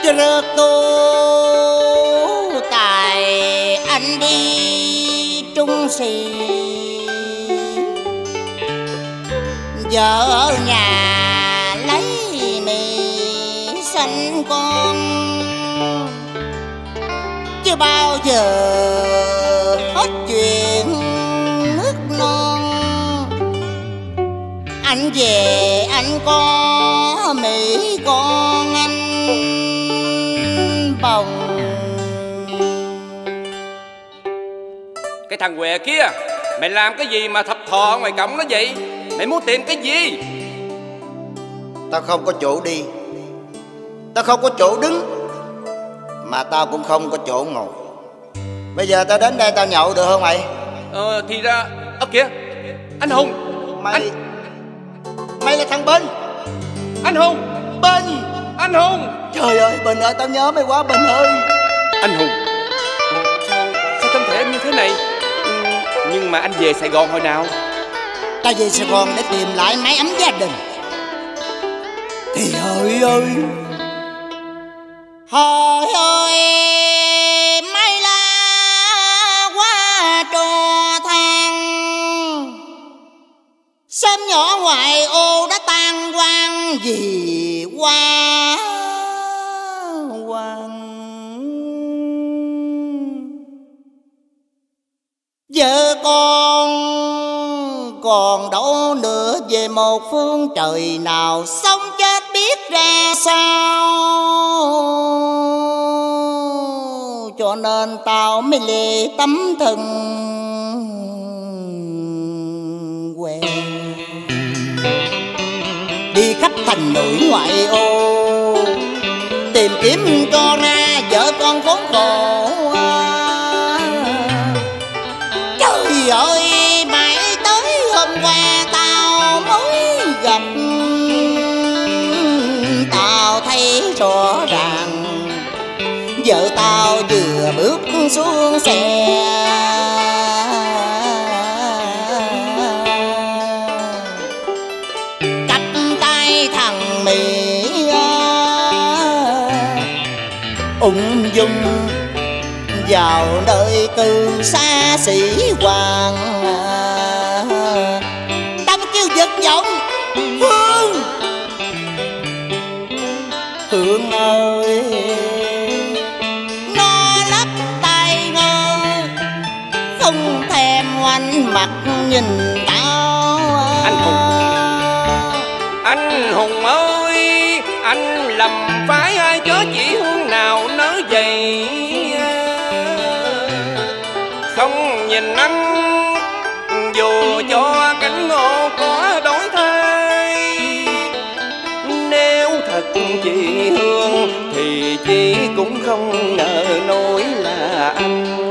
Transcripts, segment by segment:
rớt tu tài anh đi trung sĩ, vợ ở nhà lấy mì sanh con, chưa bao giờ hết chuyện nước non. Anh về anh có Mỹ con anh bồng. Cái thằng què kia, mày làm cái gì mà thập thò ngoài cổng nó vậy? Mày muốn tìm cái gì? Tao không có chỗ đi, tao không có chỗ đứng, mà tao cũng không có chỗ ngồi. Bây giờ tao đến đây tao nhậu được không mày? Thì ra... kìa, anh Hùng. Mày là thằng Bình. Anh Hùng. Bình. Anh Hùng. Trời ơi Bình ơi, tao nhớ mày quá Bình ơi. Anh Hùng, sao thân thể em như thế này? Nhưng mà anh về Sài Gòn hồi nào? Tao về Sài Gòn để tìm lại mái ấm gia đình. Thì hỡi ơi, hỡi ơi, mây la qua trò than, sớm nhỏ ngoài ô đã tan hoang vì hoa hoàng. Vợ con còn đâu nữa, về một phương trời nào sống chết biết ra sao. Cho nên tao mới lê tấm thân quê, đi khắp thành nội ngoại ô, tìm kiếm cho ra vợ con khốn khổ. Trời ơi, mãi tới hôm qua tao mới gặp, tao thấy rõ ràng vợ tao vừa bước xuống xe, cặp tay thằng Mỹ ung dung vào nơi cư xa xỉ hoàng. Tao có kêu giật giọng Hương, Hương ơi, nó lấp tay ngơ không thèm ngoảnh mặt nhìn tao. Anh Hùng, anh Hùng ơi, anh lầm phải ai chớ chỉ Hương nào nỡ vậy? Không nhìn anh dù cho cánh ngô có đổi thay, nếu thật chị Hương thì chị cũng không ngờ nổi là anh.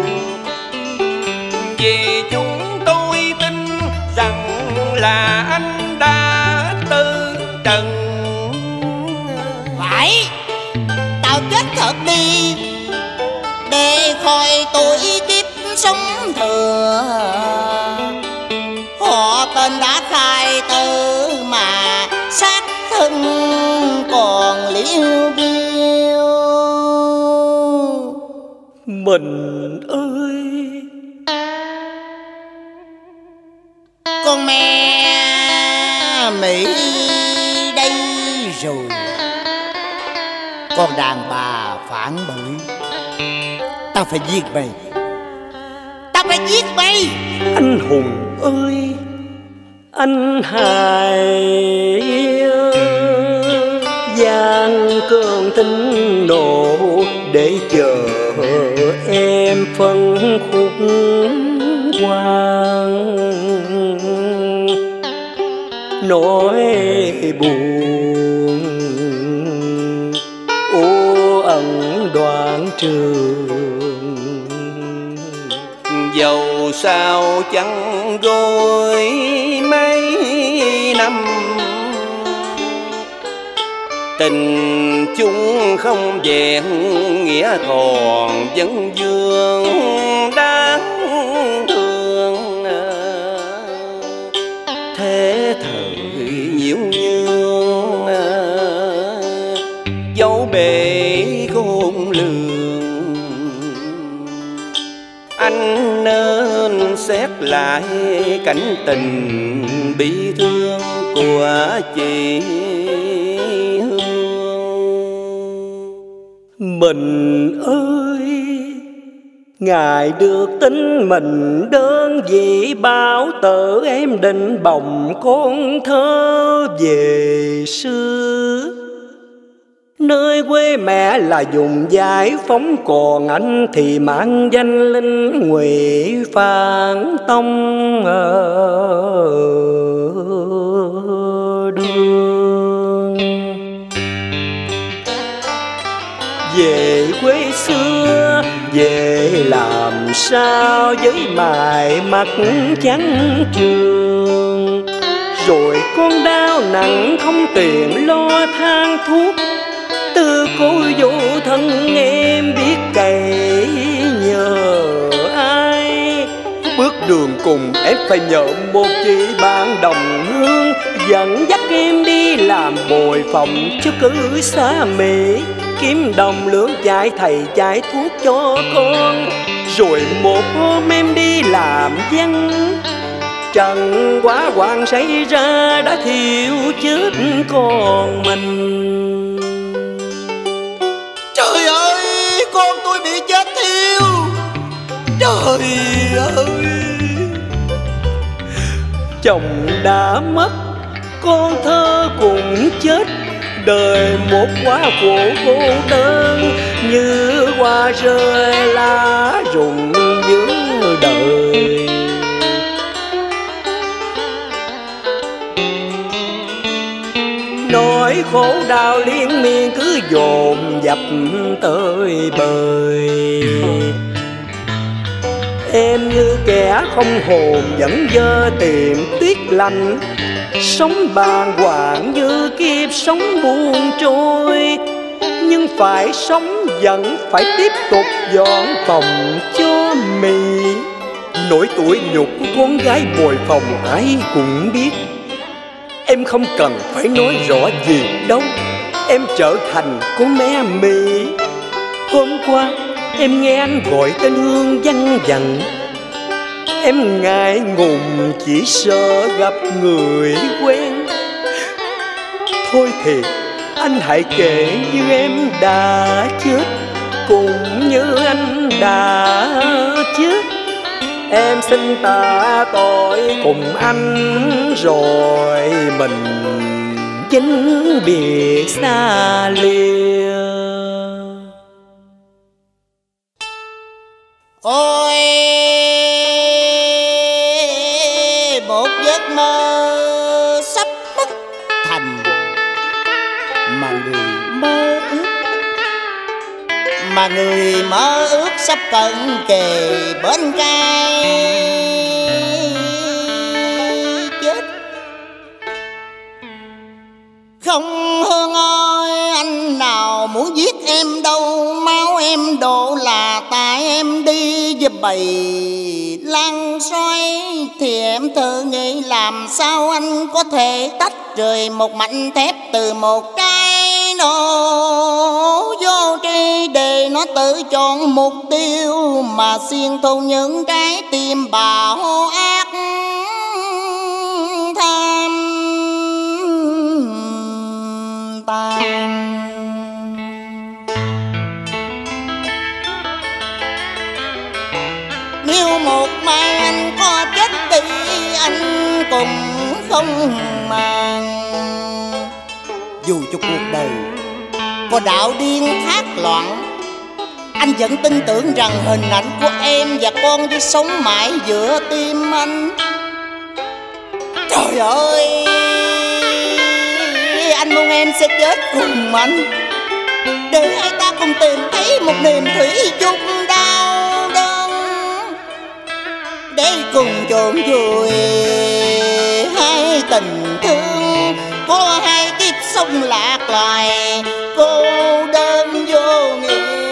Vì chúng tôi tin rằng là anh đã tư trần. Phải, tao chết thật đi để khỏi tuổi kiếp sống thừa. Họ tên đã khai tử mà xác thân còn liêu biêu. Mình ơi, con mẹ Mỹ đây rồi, con đàn bà phản bội. Tao phải giết mày, tao phải giết mày. Anh Hùng ơi, anh hãy gian cơn thịnh nộ để chờ em phân khúc quang. Nỗi buồn u ẩn đoạn trường, dầu sao chẳng rồi mấy năm, tình chúng không vẹn nghĩa còn vấn vương đáng thương. Thế thời nhiễu nhương dẫu bể khôn lường. Anh nên xét lại cảnh tình bi thương của chị Hương. Mình ơi, ngài được tin mình đơn vị báo tử, em định bồng con thơ về xưa. Nơi quê mẹ là vùng giải phóng, còn anh thì mang danh linh Ngụy Phan Tông đường. Về quê xưa, về làm sao với mài mặt trắng trường. Rồi con đau nặng không tiền lo than thuốc, từ cô vô thân em biết cậy nhờ ai. Bước đường cùng em phải nhờ một chị bạn đồng hương, dẫn dắt em đi làm bồi phòng chứ cứ xa Mỹ. Kiếm đồng lưỡng chạy thầy chạy thuốc cho con. Rồi một hôm em đi làm văn, trần quá hoàng xảy ra đã thiêu chết con mình. Trời ơi, con tôi bị chết thiêu. Trời ơi, chồng đã mất, con thơ cũng chết. Đời một quá khổ cô đơn, như hoa rơi lá rụng giữa đời. Nỗi khổ đau liên miên cứ dồn dập tới bời. Em như kẻ không hồn vẫn dơ tìm tuyết lạnh, sống bàng hoàng như kiếp sống buông trôi. Nhưng phải sống vẫn phải tiếp tục dọn phòng cho mì. Nỗi tủi nhục của con gái bồi phòng ai cũng biết. Em không cần phải nói rõ gì đâu, em trở thành con mẹ mì. Hôm qua em nghe anh gọi tên Hương văng vẳng, em ngại ngùng chỉ sợ gặp người quen. Thôi thì anh hãy kể như em đã chết, cũng như anh đã chết. Em xin tạ tội cùng anh, rồi mình vĩnh biệt xa lìa. ôi một giấc mơ sắp bất thành, mà người mơ ước sắp cận kề bên cái chết. Không Hương ơi, anh nào muốn giết em đâu, máu em đổ là tại em đi với bầy lan xoay. Thì em thử nghĩ làm sao anh có thể tách rời một mảnh thép từ một cái nổ vô tri, để nó tự chọn mục tiêu mà xiên thâu những trái tim bạo ác tham tàn. Nếu một mai anh có chết đi, anh cũng không màng. Dù cho cuộc đời có đạo điên thác loạn, anh vẫn tin tưởng rằng hình ảnh của em và con sẽ sống mãi giữa tim anh. Trời ơi, anh mong em sẽ chết cùng anh, để hai ta cùng tìm thấy một niềm thủy chung đau đớn, để cùng chôn vùi hai tình thương có hai kiếp sống lạc loài cô đơn vô nghĩa.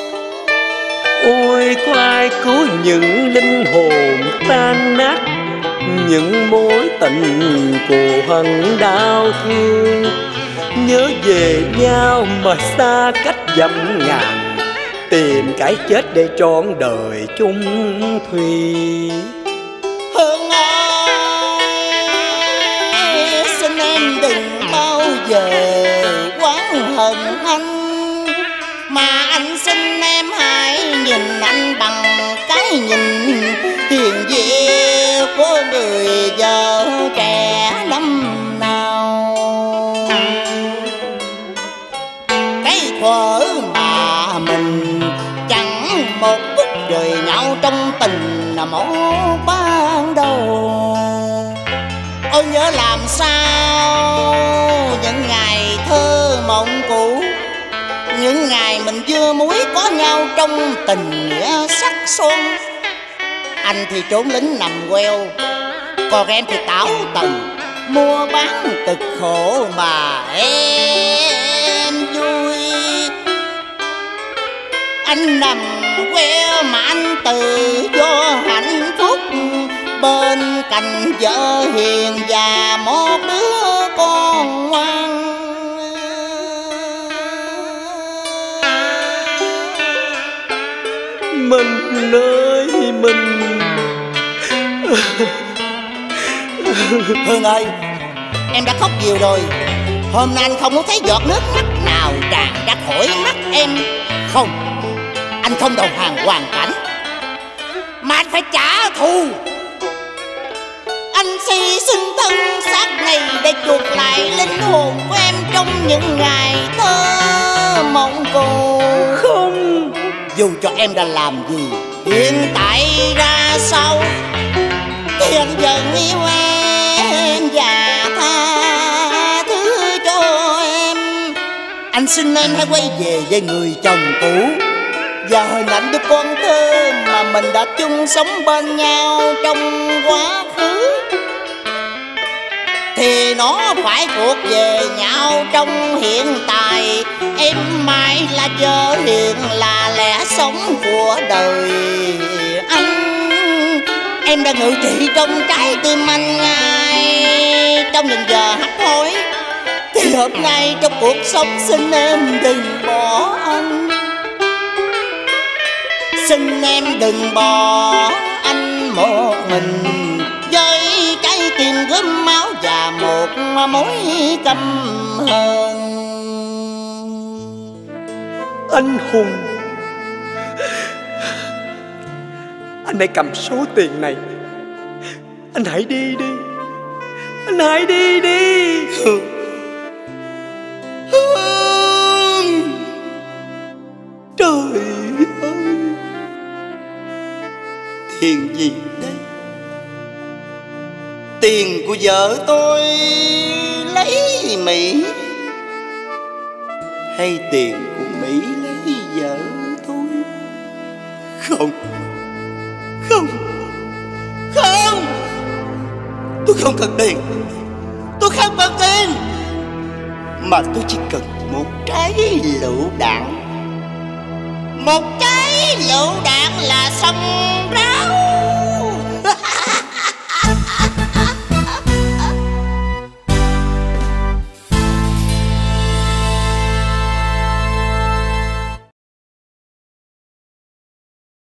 Ôi có ai cứu những linh hồn tan nát, những mối tình cù hận đau thương. Nhớ về nhau mà xa cách dặm ngàn, tìm cái chết để trọn đời chung thủy. Hương ơi, xin em đừng bao giờ oán hận anh, mà anh xin em hãy nhìn anh bằng cái nhìn hiền diệu của người vợ trẻ năm nào. Cái thuở mà mình chẳng một phút rời nhau trong tình là mẫu ban đầu. Ôi nhớ làm sao những ngày thơ mộng cũ, những ngày mình vừa muối có nhau trong tình nghĩa sắc son. Anh thì trốn lính nằm queo, còn em thì tảo tần mua bán cực khổ mà em vui. Anh nằm queo mà anh tự do hạnh phúc, bên cạnh vợ hiền và một đứa con ngoan. Mình ơi mình. Hương ơi, em đã khóc nhiều rồi. Hôm nay anh không muốn thấy giọt nước mắt nào tràn ra khỏi mắt em. Không, anh không đầu hàng hoàn cảnh, mà anh phải trả thù. Anh sẽ hy sinh thân xác này để chuộc lại linh hồn của em trong những ngày thơ mộng cũ. Không, dù cho em đã làm gì, hiện tại ra sao, thì anh vẫn yêu em và tha thứ cho em. Anh xin em hãy quay về với người chồng cũ và hình ảnh đứa con thơ mà mình đã chung sống bên nhau trong quá khứ. Thì nó phải thuộc về nhau trong hiện tại. Em mãi là vợ hiền, là lẽ sống của đời anh. Em đã ngự trị trong trái tim anh ngay trong những giờ hắt hối. Thì hôm nay trong cuộc sống xin em đừng bỏ anh. Xin em đừng bỏ anh một mình, với trái tim gớm máu và một mối căm hờn. anh Hùng, anh hãy cầm số tiền này. Anh hãy đi đi. Anh hãy đi đi. Trời ơi, tiền gì đây? Tiền của vợ tôi lấy Mỹ, hay tiền của Mỹ lấy vợ tôi? Không, không, không. Tôi không cần tiền. Tôi không cần tiền, mà tôi chỉ cần một trái lựu đạn. Một trái lựu đạn là xong